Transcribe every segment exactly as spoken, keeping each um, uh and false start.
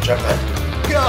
Çakal. Ya!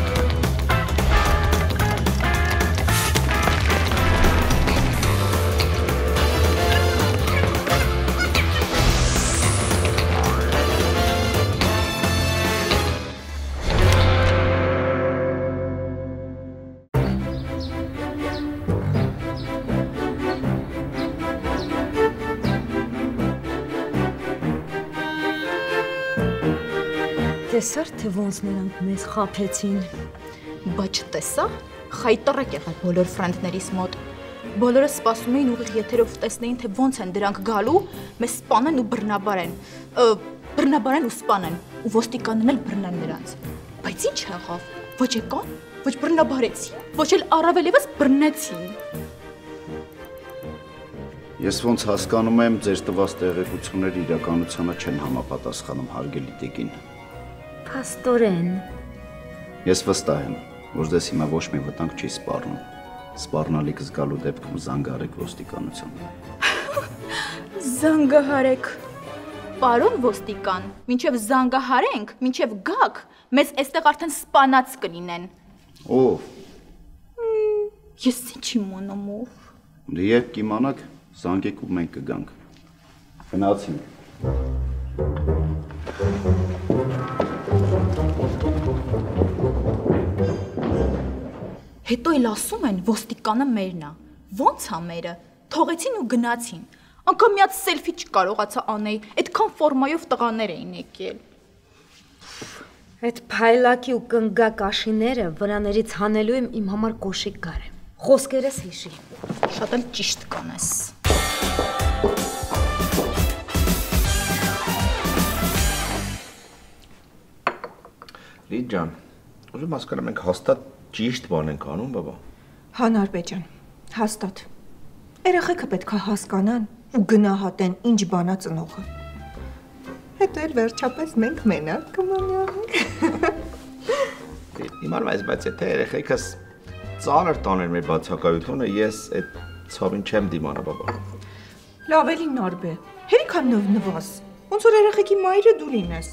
Տեսար, թե ոնց նրանք մեզ խաբեցին։ Բայց տեսա, խայտարակ եղավ բոլոր ֆրենդներիս մոտ։ Բոլորը սպասում էին ուղիղ եթերով տեսնեին, թե ոնց են դրանք գալու, մեզ սպանեն ու բռնաբարեն։ Բռնաբարեն ու սպանեն, ու ոստիկանն էլ բռնեն նրանց։ Բայց ինչ եղավ։ Ոչ եկան, ոչ բռնաբարեցին, ոչ էլ առավել ևս բռնեցին։ Ես ոնց հասկանում եմ, ձեր տված տեղեկությունները իրականությանը չեն համապատասխանում, հարգելի տիկին։ Փաստորեն։ Ես վստահ եմ, որ ձեզ հիմա ոչ մի վտանգ չի սպառնում։ Սպառնալիք զգալու դեպքում զանգահարեք ոստիկանությանը։ Զանգահարեք։ Պարոն ոստիկան, մինչև զանգահարենք, մինչև գաք, մեզ այստեղ արդեն սպանած կլինեն։ Ով։ Ես ինչ իմանամ ով։ Դե երբ կիմանաք, զանգեք ու մենք կգանք։ Գնացինք։ Հետո էլ ասում են, ոստիկանը մերն է։ Ոնց է մերը։ Թողեցին ու գնացին։ Անկամ միած սելֆի չկարողացա անել, այդքան ֆորմայով տղաներ էին եկել։ Այդ փայլակի ու կնգակ աշիները վրաներից հանելու եմ իմ համար կոշիկ գարեմ։ Խոսքերս հիշի։ Շատ էլ ճիշտ կանես։ Լիդ ջան, ուզում հասկանամ ենք հաստատ ճիշտ բան ենք անում, բաբա։ Հա Նարբեջան, հաստատ։ Երեխեքը պետք է հասկանան ու գնահատեն ինչ բանա ծնողը։ Հետո էլ վերջապես մենք մենակ կմնանք։ Իմանում ես, բայց եթե երեխեքս ծանր տաներ մեր բացակայությունը, ես այդ ցավին չեմ դիմանա, բաբա։ Լավ էլի Նարբե, հերիքան նվնվաս, ոնց որ երեխեքի մայրը դու լինես։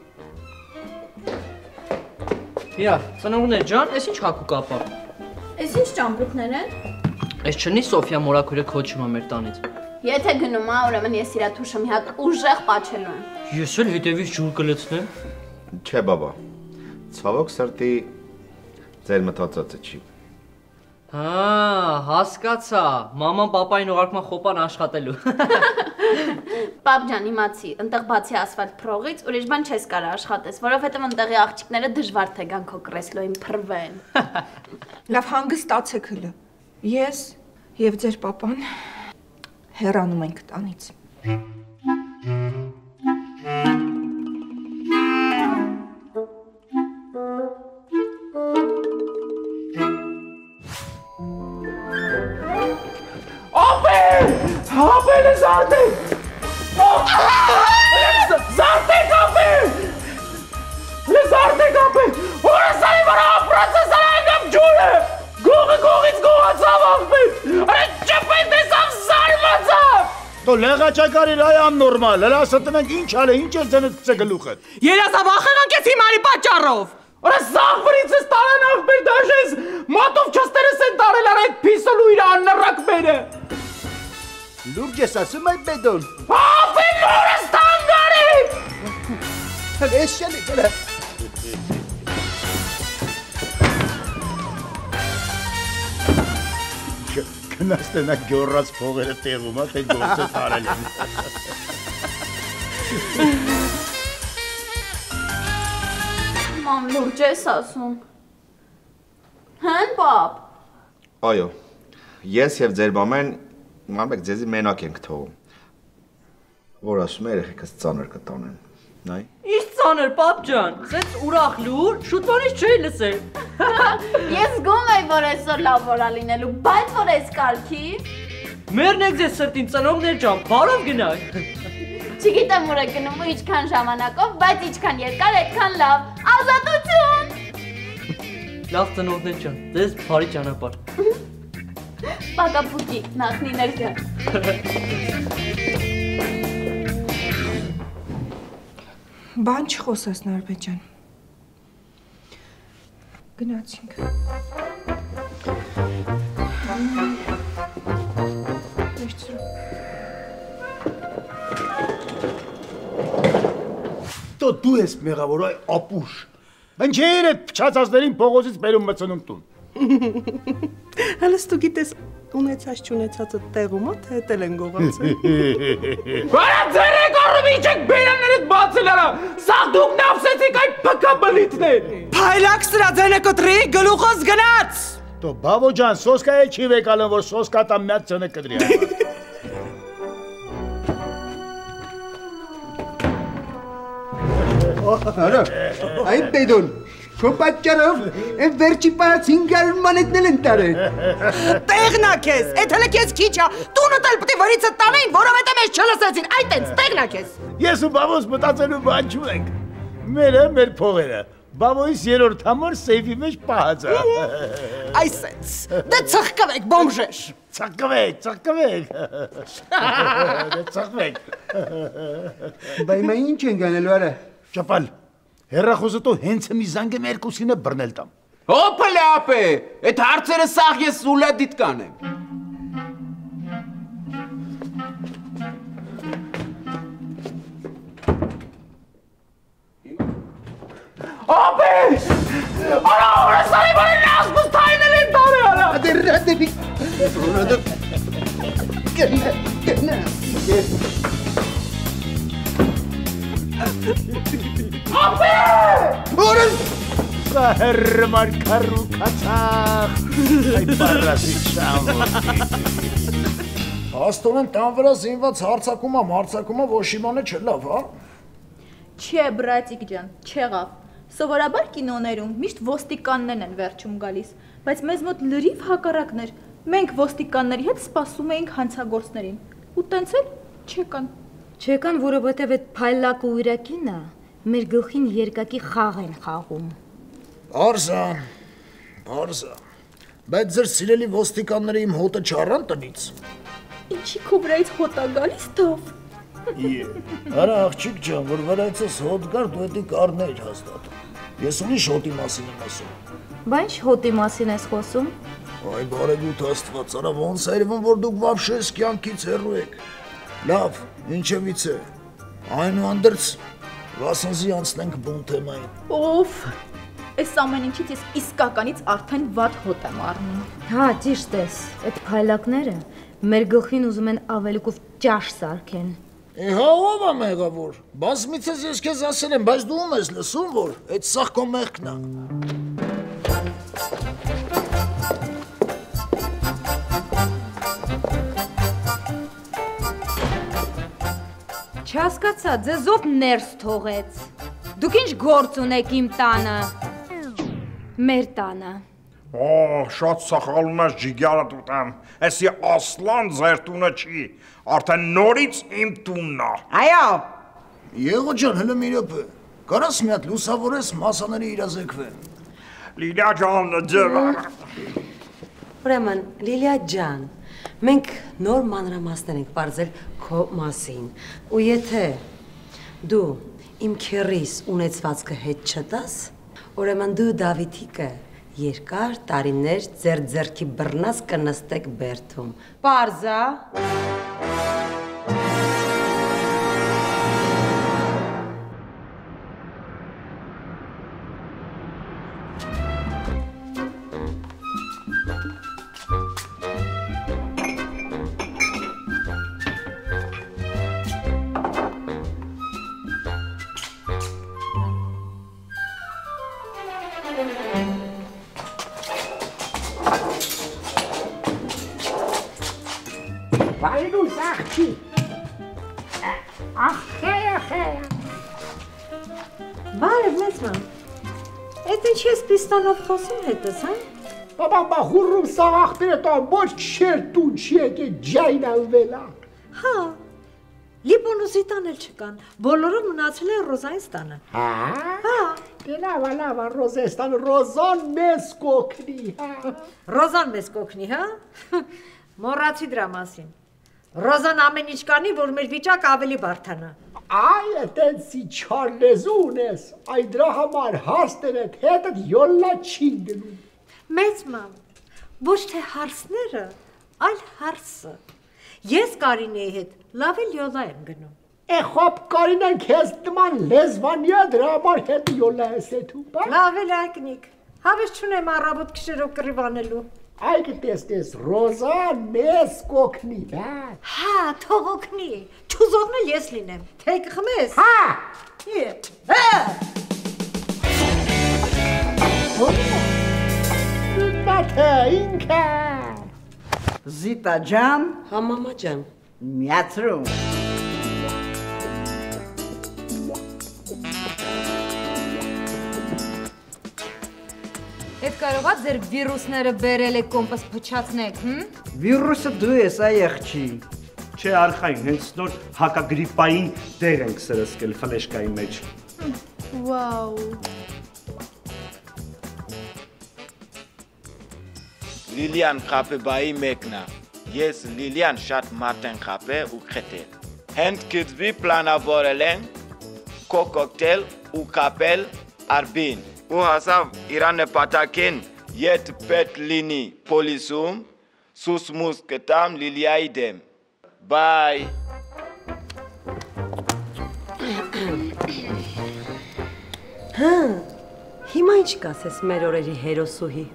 Իա, ծնողներ ջան, ես ինչ հակու կապա։ Ես ինչ ճամպրուկներ են։ Ես չնի Սոֆիա մորաքույրը քոչում է մեր տանից։ Եթե գնում է, ուրեմն ես իրա թուշը մի հատ ուժեղ պատչելու եմ։ Ես էլ հետևից ջուր կլցնեմ։ Չէ, բաբա։ Ցավոք սրտի ձեր մտածածը չի։ Հա, հասկացա։ Մաման պապային ուղարկման խոպան աշխատելու։ Պապ ջան, իմացի, ընտեղ բացի ասֆալտ փռողից ուրիշ բան չես կարող աշխատես, որովհետև ընտեղի աղջիկները դժվար թե գան քո կրեսլոյին փռվեն։ Լավ հանգստացեք հլը։ Ես եւ ձեր պապան հեռանում ենք տանից։ Ապել է զարտեք! Զարտեք ապել! Զարտեք ապել! Որը սարի վրա ապրած է սարայնգամ ջուրը! Գողը գողից գողացավ ապել! Արե ճպեն տեսավ զարմացավ! Դո լեղաճակարիր այամ նորմալ, հլասը տնենք ինչ ալ է, ինչ ես ձենդ կծե գլուխդ։ Երասավ ախեղանք ես հիմարի պատճառով։ Արե սաղվրից ես տարեն աղբեր դաշես, մատով չստերես են տարել առ այդ պիսելու իր աննռակ մերը։ Լուրջ ես ասում այդ բեդոն։ Ապել լուրս տանգարիկ։ Հլ ես շելի կլը։ Գնաս տնակ գորած փողերը տեղում, թե գործը տարել են։ Ման լուրջ ես ասում։ Հեն պապ։ Այո, ես և ձեր բամեն մամեք ձեզի մենակ ենք թողում, որ ասում է երեխեքս ծանր կտանեն, նայ։ Ինչ ծանր, պապ ջան, սենց ուրախ լուր, շուտվանից չէի լսել։ Ես գում էի, որ այսօր լավ որա լինելու, բայց որ այս կարգի։ Մերն եք ձեզ սրտին ծնողներ ջան, բարով գնանք։ Չգիտեմ ուր է գնում ու իչքան ժամանակով, բայց իչքան երկար, այդքան լավ, ազատություն։ Լավ ծնողներ ջան, ձեզ բարի ճանապարհ։ Պակապուկի, նախնիներ ջան։ Բան չխոսես Նարբեջան։ Գնացինք։ Դու դու ես մեղավոր, այ ապուշ։ Ինչեր է փչացածներին փողոցից բերում մցնում տուն։ Հələ ստու գիտես ունեցած չունեցածը տեղում է, թե հետել են գողացել։ Վարա ձեր եք առում ինչ եք բերաններդ բացել արա, սաղ դուք նավսեցիք այդ պկաբլիթներ։ Փայլակ սրա ձենը կտրի, գլուխոս գնաց։ Դու բավո ջան, սոսկա է չի վեկալն, որ սոսկա տամ միած ձենը կտրի։ Արա, այդ դեդոն, քո պատճառով այն վերջի պահած հինգ հարյուր մանեթնել են տարել։ Տեղնա քեզ, այդ հələ քեզ քիչ է, տունը տալ պիտի վրիցը տանեին, որովհետև մեզ չլսեցին, այդ տենց, տեղնա քեզ։ Ես ու բավոս մտածելու բան չունենք։ Մերը մեր փողերը, բավոյիս երորդ համար սեյվի մեջ պահած է։ Այսենց, դե ծխկվեք, բոմժեր։ Ծխկվեք, ծխկվեք։ Դե ծխկվեք։ Բայ մա ինչ են գանելու արա։ Ճապալ, հեռախոսը հենց մի զանգը մեր երկուսին է բռնել տամ։ Հոպը լապ է, այդ հարցերը սաղ ես ուլադիտ կանեմ։ Ապե, արա օրեսանի բարի նասմուս թայնել են տարը արա։ Ադեր ռադեվի, ռոնադը, գնա, գնա։ Ապե! Որս! Սահերմար կարու կացախ, այ բարասի շամոքի։ Աստոնեն տան վրա զինված հարցակումա, մարցակումա ոշիմանը չլավ, հա? Չէ, բրատիկ ջան, չեղավ։ Սովորաբար կինոներում միշտ ոստիկաններն են վերջում գալիս, բայց մեզ մոտ լրիվ հակառակներ։ Մենք ոստիկանների հետ սպասում էինք հանցագործներին, ու տենց էլ չեկան։ Չեկան, որովհետև այդ փայլակ ու իրակինը մեր գլխին երկակի խաղ են խաղում։ Արզա, արզա, բայց ձեր սիրելի ոստիկանները իմ հոտը չառան տնից։ Ինչի քո վրայից հոտ է գալիս թով։ Արա աղջիկ ջան, որ վրայցս հոտ գար, դու էդի կարներ հաստատ։ Ես ուրիշ հոտի մասին եմ ասում։ Բա ինչ հոտի մասին ես խոսում։ Այ բարեգութ Աստված, արա ոնց այրվում, որ դուք վավշես կյանքից հեռու եք։ Լավ, ինչևից է, այնուհանդերձ վասնզի անցնենք բուն թեմային։ Օֆ, այս ամեն ինչից ես իսկականից արդեն վատ հոտ եմ առնում։ Հա, ճիշտ ես, այդ փայլակները մեր գլխին ուզում են ավելիքով ճաշ սարքեն։ Հա ով է մեղավոր, բազմիցս ես քեզ ասել եմ, բայց դու ում ես լսում, որ այդ սաղ քո մեղքն է։ Չհասկացա, ձեզ ով ներս թողեց։ Դուք ինչ գործ ունեք իմ տանը։ Մեր տանը։ Օ, շատ սխալում ես ջիգարդ ուտեմ, էսի ասլան ձեր տունը չի, արդեն նորից իմ տունն է։ Այո։ Եղո ջան, հլը մի րոպե, կարաս մի հատ լուսավորես մասաների իրազեկվեն։ Լիլիա ջան, ջր։ Ուրեմն, Լիլիա ջան, մենք նոր մանրամասներ ենք պարզել քո մասին, ու եթե դու իմ քեռիս ունեցվածքը հետ չտաս, ուրեմն դու Դավիթիկը երկար տարիներ ձեր ձեռքի բռնած կնստեք բերդում։ Պարզա։ Բարելուս աղջի, աղքեր, աղքեր։ Բարև մեծ ման, էդ ինչ ես պիստանով խոսում հետս, հա? Բաբա, բա հուրում սաղ աղբերը տա ոչ չեր տուն չի եկ է ջայն անվելա։ Հա, լիպոնուսի տանել չկան, բոլորով մնացել են Ռոզայից տանը։ Հա, հա, լավա, լավա, Ռոզեստան, Ռոզան մեզ կոքնի, հա։ Ռոզան մեզ կոքնի, հա, մորացի դրա մասին։ Ռոզան ամեն ինչ կանի, որ մեր վիճակը ավելի բարդանա։ Այ այդենցի չարլեզուն ես, այդ դրա համար հաստեր էդ հետդ յոլլա չի գնում։ Մեծ մամ, ոչ թե հարսները, այլ հարսը։ Ես Կարինեի հետ լավ էլ յոլլա եմ գնում։ Է խոպ Կարինեն քեզ դման լեզվանյա դրա համար հետ յոլլա ես էթու, բա։ Լավ էլ ակնիկ, հավես չունեմ առավոտ քշերով կռիվանելու։ Այ կտեսնես Ռոզա մեզ կօգնի, հա։ Հա, թող օգնի, չուզողն էլ ես լինեմ, թե կխմես։ Հա։ Հա։ Մատը ինքը։ Զիտա ջան, հա մամա ջան, միացրու։ Եվ կարողա ձեր վիրուսները բերել եք կոմպս փչացնեք, հմ? Վիրուսը դու ես, այ եղջի։ Չէ, արխային, հենց նոր հակագրիպային դեր ենք սրսկել ֆլեշկայի մեջ։ Վաու։ Լիլիան խապեբայի մեկնա։ Ես Լիլիան շատ մարդ են խապե ու խետել։ Հենց կիծվի պլանավորել են կոկոկտել ու կապել արբին։ Ու հասավ իրան նպատակին ետ պետ լինի պոլիսում, սուսմուս կտամ Լիլիայի դեմ։ Բայ։ Հա, հիմա ինչ կասես մեր օրերի հերոսուհի։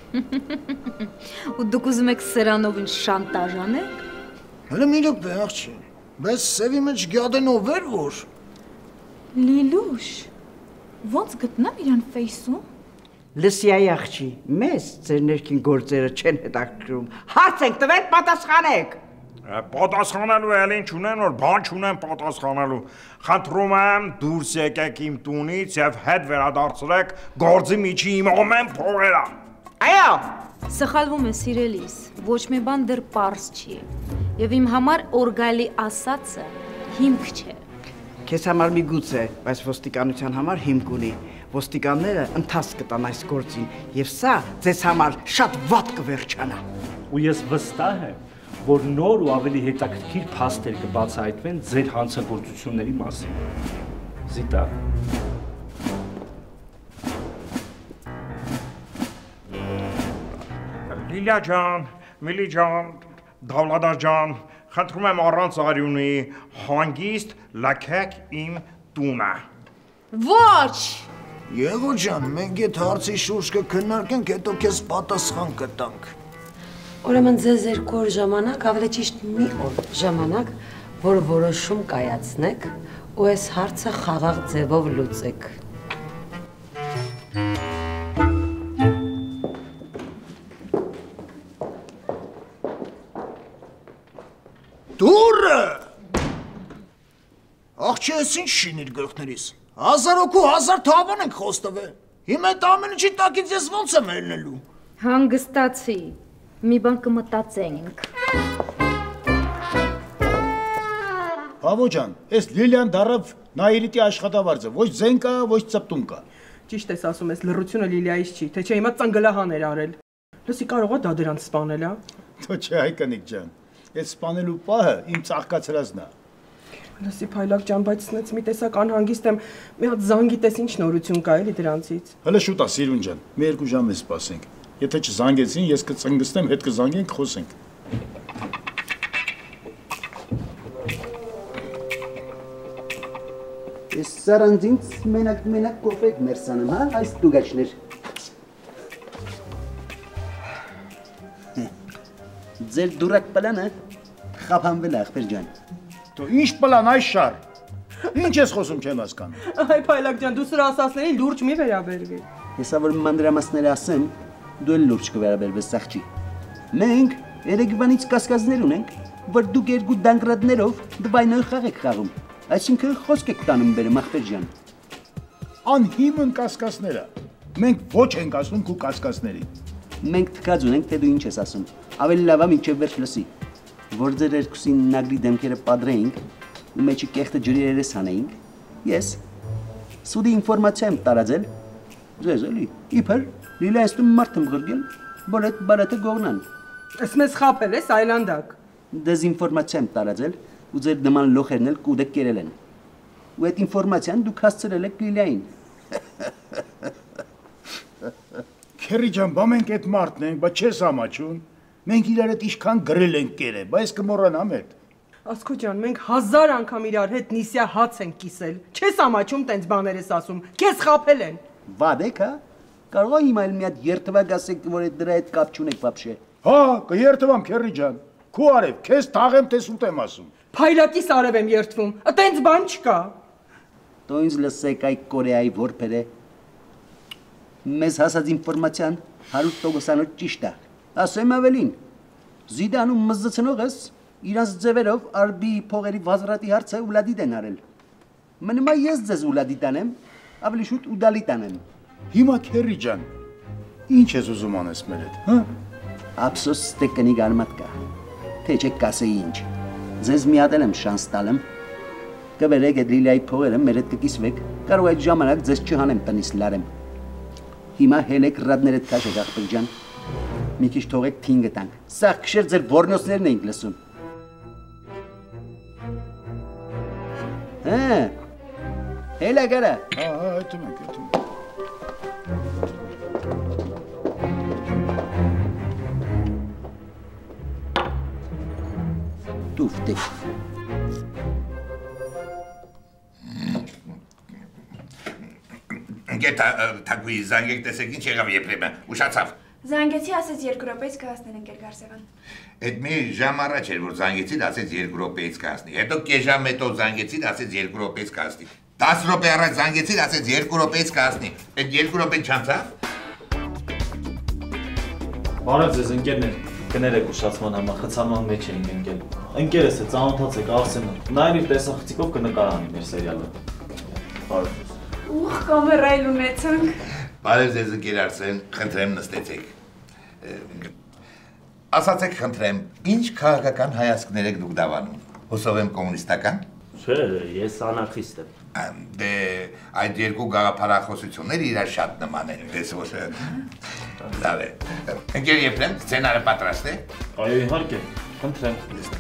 Ու դուք ուզում եք սրանով ինձ շանտաժ անեք։ Հələ մի րոպե աղջի, բայց սևի մեջ գյադենով էր որ։ Լիլուշ, ոնց գտնեմ իրան ֆեյսում։ Լսիայի աղջի, մեզ ձեր ներքին գործերը չեն հետաքրքրում։ Հարց եք տվել, պատասխանեք։ Պատասխանելու ելին չունեն, որ բան չունեն պատասխանելու։ Խնդրում եմ դուրս եկեք իմ տունից եւ հետ վերադարձրեք գործի միջի իմ ամեն փողերը։ Այո։ Սխալվում է սիրելիս, ոչ մի բան դեռ պարզ չի։ Եվ իմ համար օրգալի ասածը հիմք չէ։ Քեզ համար միգուցե, բայց ոստիկանության համար հիմք ունի։ Ոստիկանները ընթաց կտան այս գործին, եւ սա ձեզ համար շատ վատ կվերջանա։ Ու ես վստահ եմ, որ նոր ու ավելի հետաքրքիր փաստեր կբացահայտվեն ձեր հանցագործությունների մասին։ Զիտա։ Լիլիա ջան, Միլի ջան, Դավլադար ջան, խնդրում եմ առանց արյունի հանգիստ լքեք իմ տունը։ Ոչ։ Եղո ջան, մենք այդ հարցի շուրջ կքննարկենք, հետո քեզ պատասխան կտանք։ Ուրեմն ձեզ երկու օր ժամանակ, ավելի ճիշտ մի օր ժամանակ, որ որոշում կայացնեք ու այս հարցը խաղաղ ձևով լուծեք։ Դուրը։ Աղջի ես ինչ շինիր գլխներիս։ Հազար օքու հազար թավան ենք խոստվել։ Հիմա այդ ամեն ինչի տակից ես ոնց եմ ելնելու։ Հանգստացի։ Մի բան կմտածենք։ Բավո ջան, այս Լիլիան դարավ Նայիրիտի աշխատավարձը, ոչ ձեն կա, ոչ ծպտուն կա։ Ճիշտ ես ասում ես, լռությունը Լիլիայից չի, թե չէ հիմա ծնգլահան էր արել։ Լսի կարող է դա դրանց սպանել, հա։ Թո չէ, այ կնիկ ջան։ Այդ սպանելու պահը իմ ծաղկացրածն է։ Լսի Փայլակ ջան, բայց սնեց մի տեսակ անհանգիստ եմ, մի հատ զանգի տես ինչ նորություն կա էլի դրանցից։ Հələ շուտ է, Սիրուն ջան, մի երկու ժամ է սպասենք։ Եթե չզանգեցին, ես կծնգստեմ, հետ կզանգենք, խոսենք։ Ես սարանձինց մենակ մենակ կոպեկ մերսանեմ, հա, այս դուգաչներ։ Ձեր դուրակ պլանը խափանվել է, ախպեր ջան։ Դու ինչ պլան այս շար։ Ինչ ես խոսում չեմ հասկանում։ Այ Փայլակ ջան, դու սրա ասածներին լուրջ մի վերաբերվի։ Հեսա որ մանրամասները ասեմ, դու էլ լուրջ կվերաբերվես աղջի։ Մենք Երևանից կասկածներ ունենք, որ դուք երկու դանգրադներով դվայնոյ խաղ եք խաղում։ Այսինքն խոսք եք տանում բերեմ ախպեր ջան։ Անհիմն կասկածները։ Մենք ոչ ենք ասում քո կասկածներին։ Մենք թքած ունենք, թե դու ինչ ես ասում։ Ավելի լավ է մինչև վերջ լսի, որ ձեր երկուսին նագրի դեմքերը պատրեինք ու մեջի կեղտը ջրի երես հանեինք, ես սուդի ինֆորմացիա եմ տարածել, ձեզ էլի, իբր Լիլիան ստում մարդ եմ գրգել, որ այդ բարեթը գողնան։ Ես մեզ խապել ես այլանդակ։ դեզինֆորմացիա եմ տարածել ու ձեր նման լոխերն էլ կուդեք կերել են։ Ու այդ ինֆորմացիան դուք հասցրել եք Լիլիային։ Քերի ջան, բա մենք այդ մարդն ենք, բայց չես ամաչուն։ Մենք իրար հետ իշքան գրել ենք կերել, բայց կմոռանամ այդ։ Ասկո ջան, մենք հազար անգամ իրար հետ նիսյա հաց ենք կիսել։ Չես ամաչում տենց բաներ ես ասում։ Քեզ խաբել են։ Վադեք, հա։ Կարող է հիմա էլ մի հատ երթվակ ասեք, որ այդ դրա հետ կապ չունեք բաբշե։ Հա, կերթվամ Քերի ջան։ Քու արև, քեզ թաղեմ, թե սուտ եմ ասում։ Փայլակիս արև եմ երթվում։ Այտենց բան չկա։ Դու ինձ լսեք այ Կորեայի որբերը։ Մեզ հասած ինֆորմացիան հարյուր տոկոսանոց ճիշտ է։ Ասեմ ավելին։ Զիդանում մզզցնող ես իրանց ձևերով արբի փողերի վազրատի հարցը ուլադիտ են արել։ Մնում է ես ձեզ ուլադիտ անեմ, ավելի շուտ ուդալիտ անեմ։ Հիմա Քերի ջան, ինչ ես ուզում անես մեր հետ, հա։ Ափսոս ստեկնի գարմատ կա։ Թե չեք կասեի ինչ։ Ձեզ մի հատ եմ շանս տալեմ։ Կվերեք այդ Լիլիայի փողերը մեր հետ կկիսվեք, կարող այդ ժամանակ ձեզ չհանեմ տնից լարեմ։ Հիմա հելեք ռադներդ քաշեք աղբեր ջան։ Մի քիչ թողեք թինգը տանք։ Սա քշեր ձեր բորնոսներն էինք լսում։ Հա։ Հելա գարա։ Հա, հա, այդում ենք, այդում ենք։ Տուֆտե։ Ընկեր թագուի զանգեք տեսեք ինչ եղավ Եփրեմը, ուշացավ։ Զանգեցի, ասեց երկու րոպեից կհասնեն ընկեր Գարսեղան։ Այդ մի ժամ առաջ էր, որ զանգեցի, ասեց երկու րոպեից կհասնի։ Հետո կես ժամ հետո զանգեցի, ասեց երկու րոպեից կհասնի։ դաս րոպե առաջ զանգեցի, ասեց երկու րոպեից կհասնի։ Այդ երկու րոպեն չանցավ։ Բարև ձեզ ընկերներ, կներեք ուշացման համար, խցանման մեջ էինք ընկել։ Ընկերս է, ծանոթացեք Արսենը, նա իր տեսախցիկով կնկարանի մեր սերիալը։ Բարև ձեզ։ Ուխ, կամերայել ունեցանք։ Բարև ձեզ ընկեր Արսեն, խնդրեմ նստեցեք։ Ասացեք խնդրեմ, ինչ քաղաքական հայացքներ եք դուք դավանում։ Հուսով եմ կոմունիստական։ Չէ, ես անարխիստ եմ։ Դե այդ երկու գաղափարախոսությունները իրար շատ նման են, դες որ լավ է։ Ընկեր Եփրեմ, սցենարը պատրաստ է։ Այո, իհարկե, խնդրեմ։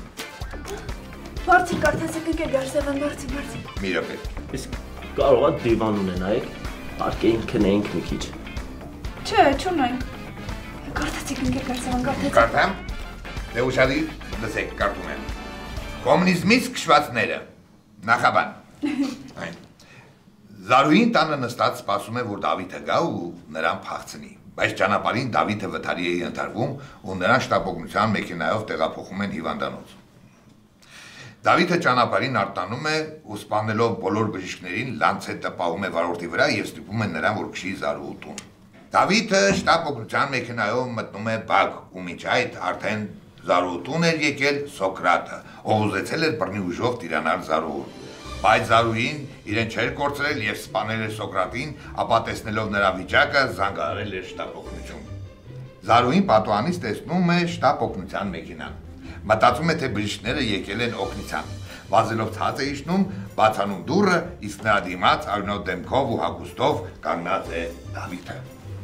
Բարձի կարդացեք ընկեր Գարսեղան, բարձի, բարձի։ Մի րոպե։ Իսկ կարող է դիվան ունենայիք, արկեինք քնեինք մի քիչ։ Չէ, չունենք։ Կարդացեք ընկեր Գարսեղան, կարդացեք։ Կարդամ։ Դե ուշադիր, լսեք, կարդում եմ։ Կոմունիզմից քշվածները։ Նախաբան։ Այն։ Զարուհին տանը նստած սպասում է, որ Դավիթը գա ու նրան փախցնի, բայց ճանապարհին Դավիթը վթարի է ընթարկվում ու նրան շտապօգնության մեքենայով տեղափոխում են հիվանդանոց։ Դավիթը ճանապարհին արտանում է ու սպանելով բոլոր բժիշկներին լանցետը պահում է վարորդի վրա եւ ստիպում է նրան, որ քշի Զարուհու տուն։ Դավիթը շտապօգնության մեքենայով մտնում է բակ ու մինչ այդ արդեն Զարուհու տուն էր եկել Սոկրատը, ով ուզեցել էր բռնի ուժով տիրանալ Զարուհուն։ Բայց Զարուհին իրեն չէր կորցրել եւ սպանել էր Սոկրատին, ապա տեսնելով նրա վիճակը զանգահարել էր շտապօգնություն։ Զարուհին պատուհանից տեսնում է շտապօգնության մեքենան։ Մտածում է, թե բժիշկները եկել են օգնության։ Վազելով ցած է իջնում, բացանում դուռը, իսկ նրա դիմաց արյունոտ դեմքով ու հագուստով կանգնած է Դավիթը։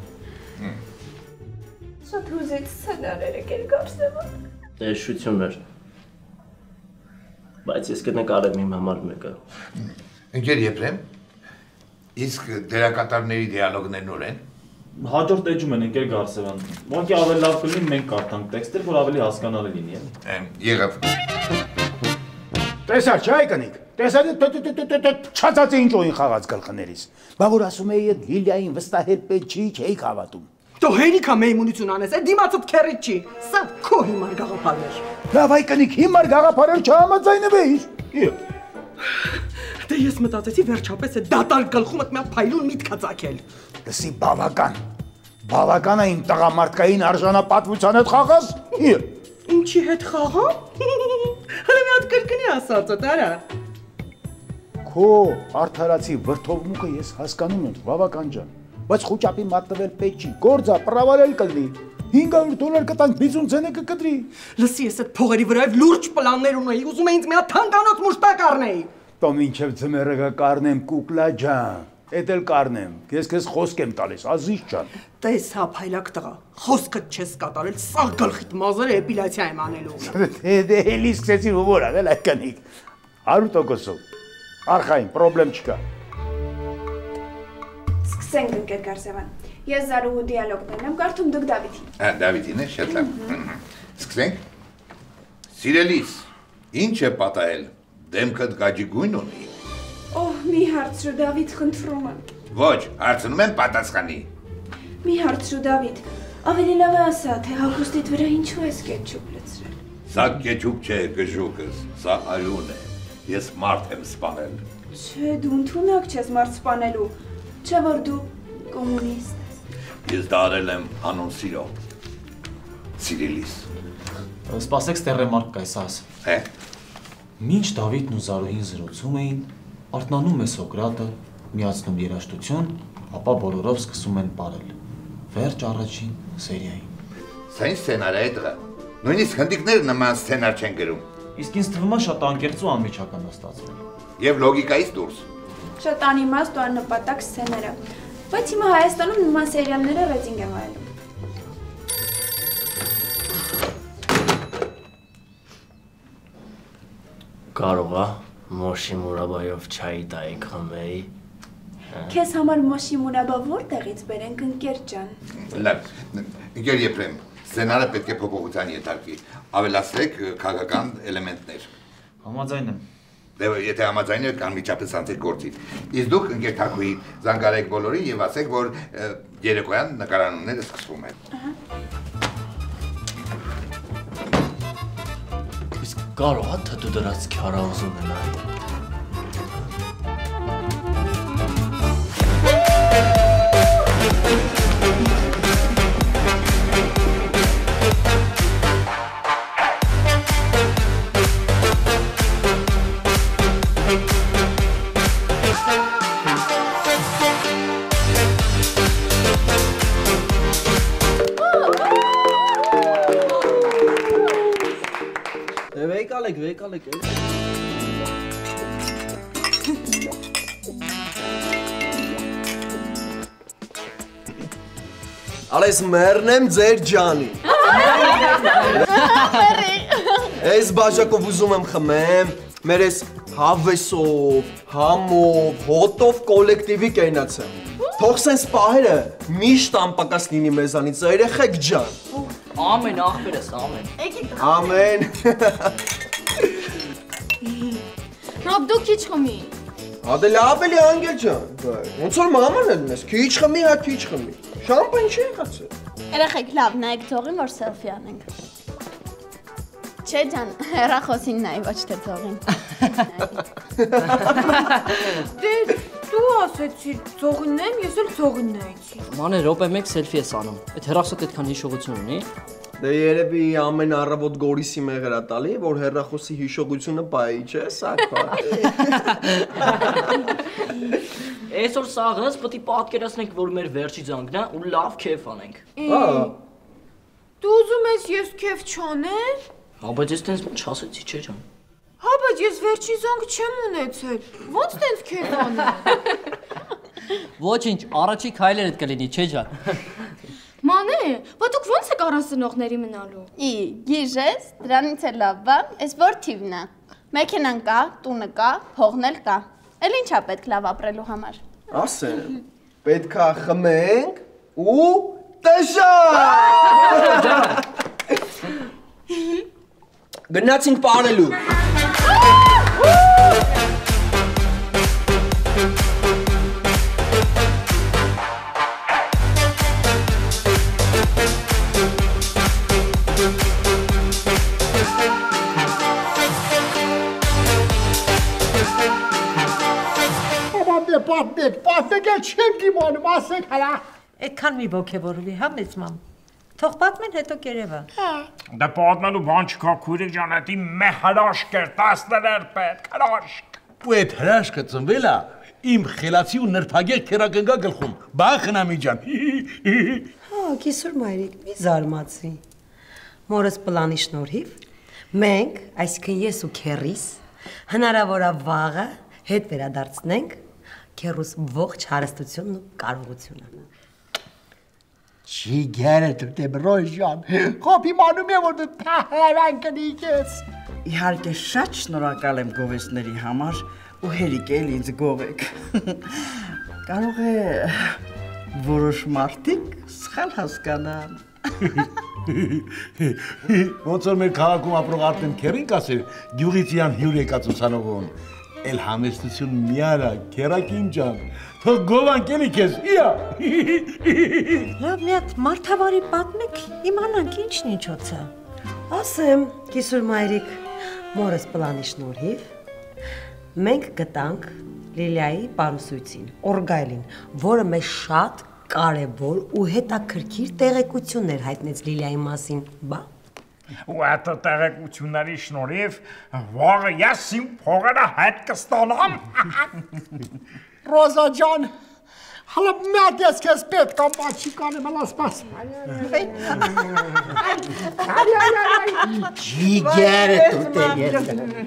Շատ հուզեց սցենարերը կեր Գարսեղան։ Տեշություններ։ Բայց ես կնկարեմ իմ համար մեկը։ Ընկեր Եփրեմ, իսկ դերակատարների դիալոգներն ուր են։ Հաջորդ էջում են ընկեր Գարսեղան։ Ուղղակի ավելի լավ կլինի մենք կարդանք տեքստեր, որ ավելի հասկանալի լինի, էլի։ Եղավ։ Տեսար չէ կնիկ։ Տեսար չածած ինչ օին խաղաց գլխներից։ Բա որ ասում էի այդ Լիլիային վստահել պետք չի, չէի հավատում։ Դու հերիքա մեյմունություն անես, այդ դիմացդ քերիք չի։ Սա քո հիմար գաղափարներ։ Լավ այ կնիկ, հիմար գաղափարեր չհամաձայնվեիր։ Դե ես մտածեցի վերջապես է դատալ գլխումդ մի հատ փայլուն միտք ածակել։ Լսի բավական։ Բավական է իմ տղամարդկային արժանապատվության հետ խաղաս։ Ինչի հետ խաղամ։ Հələ մի հատ կրկնի ասածը, տարա։ Քո արդարացի վրթովմունքը ես հասկանում եմ, բավական ջան, բայց խոճապի մատնվել պետք չի, գործա պրավարել կլինի։ հինգ հարյուր դոլար կտանք բիզուն ցենը կկտրի։ Լսի, ես այդ փողերի վրայով լուրջ պլաններ ունեի, ուզում էի ինձ մի հատ թանկանոց մուշտակ առնեի։ Տո մինչև ձմեռը կառնեմ կուկլա ջան։ Էդ էլ կարնեմ, քեզ քեզ խոսք եմ տալիս, Ազիզ ջան։ Տես հա փայլակ տղա, խոսքդ չես կատարել, սաղ գլխիդ մազերը էպիլյացիա եմ անելու։ Դե էլի սկսեցի հումոր անել այդ կանիկ։ հարյուր տոկոսով։ Արխային, պրոբլեմ չկա։ Սկսենք ընկեր Գարսևան։ Ես Զարուհու դիալոգներն եմ կարդում, դուք Դավիթին։ Հա, Դավիթին է, շատ լավ։ Սկսենք։ Սիրելիս, ինչ է պատահել։ Դեմքդ գաջի գույն ունի։ Օհ, մի հարցրու Դավիթ, խնդրում եմ։ Ոչ, հարցնում եմ պատասխանի։ Մի հարցրու Դավիթ, ավելի լավ է ասա, թե հագուստիդ վրա ինչու ես կետչուպ լցրել։ Սա կետչուպ չէ, գժուկս, սա արյուն է։ Ես մարդ եմ սպանել։ Չէ, դու ընդունակ չես մարդ սպանելու, չէ որ դու կոմունիստ ես։ Ես դա արել եմ անոն սիրո։ Սիրելիս։ Սպասեք ստեղրեմարկ կայս աս։ Հե։ Մինչ Դավիթն ու Զարուհին զրուցում էին, արթնանում է Սոկրատը, միացնում երաժշտություն, ապա բոլորով սկսում են պարել։ Վերջ առաջին սերիային։ Սա ինչ սցենար է դա։ Նույնիսկ հնդիկները նման սցենար չեն գրում։ Իսկ ինձ թվում է շատ անկեղծ ու անմիջական է ստացվել։ Եվ լոգիկայից դուրս։ Շատ անիմաստ ու աննպատակ սցեները։ Բայց հիմա Հայաստանում նման սերիալները ռեյտինգ են վայելում։ Կարող է Մոշի Մուրաբայով չայի տայք խմեի։ Քեզ համար Մոշի Մուրաբա որտեղից բերենք ընկեր ջան։ Լավ, ընկեր Եփրեմ, սցենարը պետք է փոփոխության ենթարկվի։ Ավելացրեք քաղաքական էլեմենտներ։ Համաձայն եմ։ Դե եթե համաձայն եք, անմիջապես անցեք գործին։ Իսկ դուք ընկեր Թակուի զանգարեք բոլորին եւ ասեք, որ երեկոյան նկարանունները սկսվում են։ Իսկ կարող է թե դու դրած քյարաուզ ունենալ։ Վեկալեք, վեկալեք։ Ալես մերնեմ ձեր ջանի։ Այս բաժակով ուզում եմ խմեմ, մեր այս հավեսով, համով, հոտով կոլեկտիվի կայնացեմ։ Թող սենց պահերը միշտ անպակաս լինի մեզանից, երեխեք ջան։ Ամեն աղբերս, ամեն։ Ամեն։ Ռոբ դու քիչ խմի։ Հադե լավ էլի անգել ջան, ոնց որ մաման էլ ես, քիչ խմի, հա քիչ խմի։ Շամպայն չի եղացել։ Երեխեք լավ նայեք թողին, որ սելֆի անենք։ Չէ ջան, հեռախոսին նայ, ոչ թե թողին։ Դե դու ասեցիր թողին նայեմ, ես էլ թողին նայեցի։ Մանե րոպե մեկ սելֆի ես անում։ Այդ հեռախոսը այդքան հիշողություն ունի։ Դե երևի ամեն առավոտ Գորիսի մեղր է տալի, որ հեռախոսի հիշողությունը պայի, չէ, սակվա։ Այսօր սաղս պետք է պատկերացնենք, որ մեր վերջի զանգն է ու լավ քեֆ անենք։ Դու ուզում ես ես քեֆ չանեմ։ Հա, բայց ես տենց չասեցի, չէ ջան։ Հա, բայց ես վերջի զանգ չեմ ունեցել։ Ոնց տենց քեֆ անեմ։ Ոչինչ, առաջի քայլերդ կլինի, չէ ջան։ Մանե, բա դուք ո՞նց եք առանց ծնողների մնալու։ Ի, գիժես, դրանից է լավ բան, այս որ թիվն է։ Մեքենան կա, տունը կա, փողն էլ կա։ Էլ ինչա պետք լավ ապրելու համար։ Ասեմ, պետքա խմենք ու տշանք։ Գնացինք պարելու։ Պատմեք, պատմեք, չեմ դիմանում, ասեք հալա։ Այդքան մի ոգևորվի, հա մեծ մամ։ Թող պատմեն, հետո կերևա։ Դա պատմելու բան չկա, քույրիկ ջան, դա մի հրաշք էր, տասներորդ պետք, հրաշք։ Ու այդ հրաշքը ծնվել է իմ խելացի ու նրբագեղ քերակնգա գլխում։ Բա խնամի ջան։ Հա, կիսուր մայրիկ, մի զարմացի։ Մորս պլանի շնորհիվ մենք, այսինքն ես ու քերիս, հնարավոր է վաղը հետ վերադարձնենք քերուս ողջ հարստությունն ու կարողությունը։ Ջիգերը դե բրոժան։ Կոպի մանում եմ որ դու թահրան կնիկես։ Իհարկե շատ շնորհակալ եմ գովեստների համար ու հերիք էլ ինձ գովեք։ Կարող է որոշ մարդիկ սխալ հասկանան։ Ոնց որ մեր քաղաքում ապրող Արտեմ քերին կասեր, գյուղից իան հյուր եկած ուսանողոն, էլ համեստություն միարա, քերակին ջան, թող գովան կելի քեզ, իա։ Լավ, մի հատ մարդավարի պատմեք, իմանանք ինչն ինչոց է։ Ասեմ, կիսուր մայրիկ, մորս պլանի շնորհիվ, մենք գտանք Լիլիայի պարուսույցին, օրգայլին, որը մեզ շատ կարևոր ու հետաքրքիր տեղեկություններ հայտնեց Լիլիայի մասին, բա։ Ու այդ տեղեկությունների շնորհիվ վաղը ես իմ փողերը հետ կստանամ։ Ռոզա ջան, հələ մատ ես քեզ պետք է բաչի կանեմ, հələ սպաս։ Ջիգերը տուտել ես։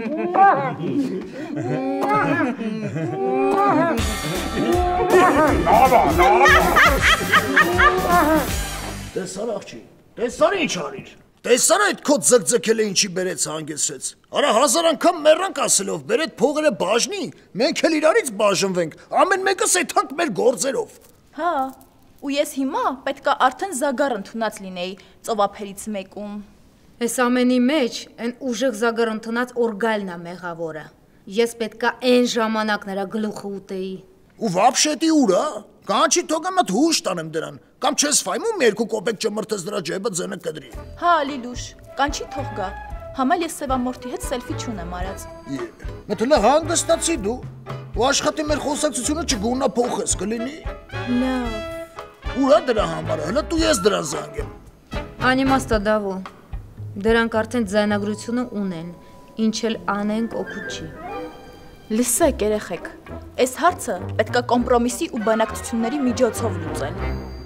Նավա, նավա։ Տեսար աղջի, տեսար ինչ արիր։ Տեսար այդ քո ձգձգելը ինչի բերեց հանգեցրեց։ Արա հազար անգամ մեռանք ասելով, բեր այդ փողերը բաժնի, մենք էլ իրարից բաժնվենք, ամեն մեկս այդանք մեր գործերով։ Հա, ու ես հիմա պետքա արդեն զագար ընդունած լինեի ծովափերից մեկում։ Այս ամենի մեջ այն ուժեղ զագար ընդունած օրգալն է մեղավորը։ Ես պետքա այն ժամանակ նրա գլուխը ուտեի։ Ու վապշետի ուրա, կանչի թող ամատ հուշ տանեմ դրան, կամ չես ֆայմում երկու կոպեկ ճմրթես դրա ջեբը ձենը կդրի։ Հա, Լիլուշ, կանչի թող գա, համել ես սևամորթի հետ սելֆի չունեմ արած։ Մտլը հանգստացի դու, ու աշխատի մեր խոսակցությունը չգուննա փոխես, կլինի։ Լավ։ Ուրա դրա համար, հլը դու ես դրան զանգեմ։ Անիմաստա դավո, դրանք արդեն ձայնագրությունը ունեն, ինչ էլ անենք օգուտ չի։ Լսեք երեխեք, այս հարցը պետքա կոմպրոմիսի ու բանակցությունների միջոցով լուծել։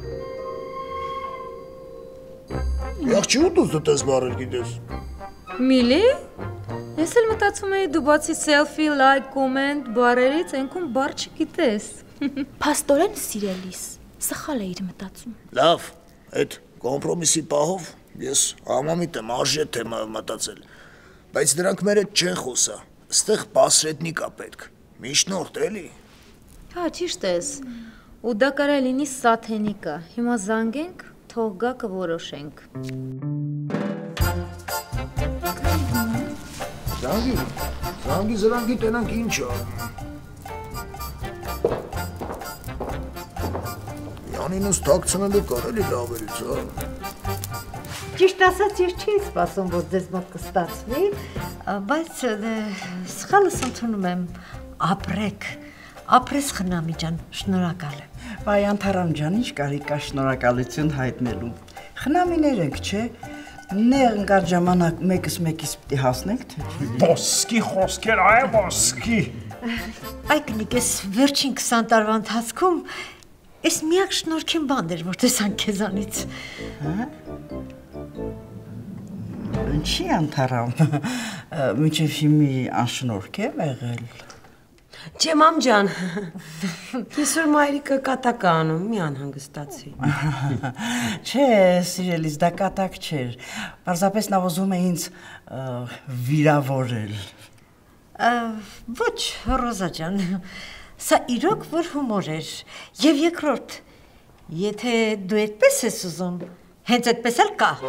Եղջի ու դուզ դտես բարել գիտես։ Միլի, ես էլ մտածում էի դու բացի սելֆի, լայք, կոմենտ, բարերից ենքում բար չգիտես։ Փաստորեն սիրելիս, սխալ էիր մտածում։ Լավ, այդ կոմպրոմիսի պահով ես ամամիտ եմ արժե թեմայով մտածել, բայց դրանք մեր հետ չեն խոսա, ստեղ պասրետնիկ ա պետք, միջնորդ էլի։ Հա, ճիշտ ես, ու դա կարա լինի սաթենիկը, հիմա զանգենք, թող գա կորոշենք։ Զանգի, զանգի զրանգի տենանք ինչ ա։ Յանինս թակցնելու կարելի լավերից, հա։ Ճիշտ ասած, ես չի սպասում, որ ձեզ մոտ կստացվի, բայց սխալս ընդունում եմ, ապրեք, ապրես խնամի ջան, շնորհակալ եմ։ Բայ Անթարամ ջան, ինչ կարի կա շնորհակալություն հայտնելու։ Խնամիներ ենք, չէ։ Նեղնկար ժամանակ մեկս մեկիս պիտի հասնենք, թե։ Ոսկի խոսքեր, այ ոսկի։ Այ կնիկ, ես վերջին քսան տարվա ընթացքում ես միակ շնորհքին բան էր, որ տեսան քեզանից։ Հա։ Ինչի Անթարամ, մինչև հիմի անշնորհք եմ եղել։ Չէ, մամ ջան, կիսուր մայրիկը կատակ է անում, մի անհանգստացի։ Չէ, սիրելիս, դա կատակ չէր, պարզապես նա ուզում է ինձ վիրավորել։ Ոչ, Ռոզա ջան, սա իրոք որ հումոր էր, և երկրորդ, եթե դու այդպես ես ուզում, հենց այդպես էլ կա։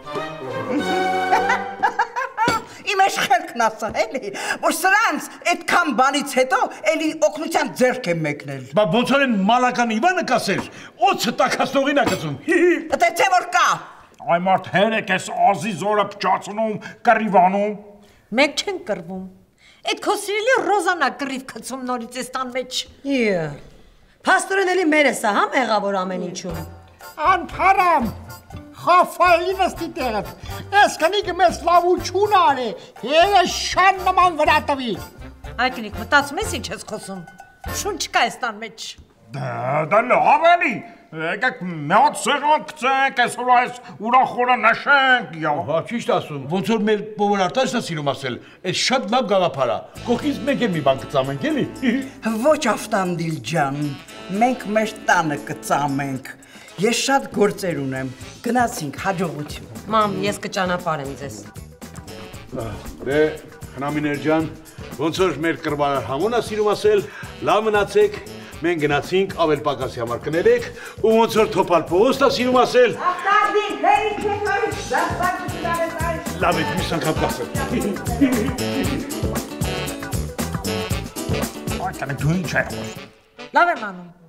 Իմ էշ խելքն ասա, էլի, որ սրանց այդքան բանից հետո էլի օգնության ձեռք եմ մեկնել։ Բա ոնց որ են մալական Իվանը կասեր, օձը տաքաստողին ա գծում։ Տեցե որ կա։ Այ մարդ հերեք ես ազի զորը փճացնում, կռիվանում։ Մենք չենք կռվում։ Այդ քո սիրելի Ռոզանա կռիվ գցում նորից այս տան մեջ։ Իե։ Փաստորեն էլի մեր է սա, հա, մեղավոր ամեն ինչում։ Անթարամ, խաֆայի նստի տեղդ, ես կնիկը մեզ լավություն արե, հերը շան նման վրա տվի։ Այ կնիկ, մտածում ես ինչ ես խոսում, շուն չկա ես տան մեջ։ Դա լավ էլի, Եկեք մի հատ սեղան գցենք, այսօր այս ուրախ օրը նշենք, յա։ Հա, ճիշտ ասում, ոնց որ մեր Պողոն Արտաշն է սիրում ասել, այս շատ լավ գաղափար է։ Կողքից մեկ է մի բան կծամենք, էլի։ Ոչ Ավտանդիլ ջան, մենք մեր տանը կծամենք։ Ես շատ գործեր ունեմ, գնացինք հաջողություն։ Մամ, ես կճանապարհեմ ձեզ։ Դե, խնամիներ ջան, ոնց որ մեր կրվարար համոնա սիրում ասել, լավ մնացեք, մենք գնացինք ավել պակասի համար կներեք, ու ոնց որ թոփալ Պողոստա սիրում ասել։ Ավտարդին, հերի չեք այս, դասպակ չդարես այս։ Լավ եք, միշտ անգամ կասել։ Այդ կանը դու ինչ է խոսում։ Լավ եմ անում։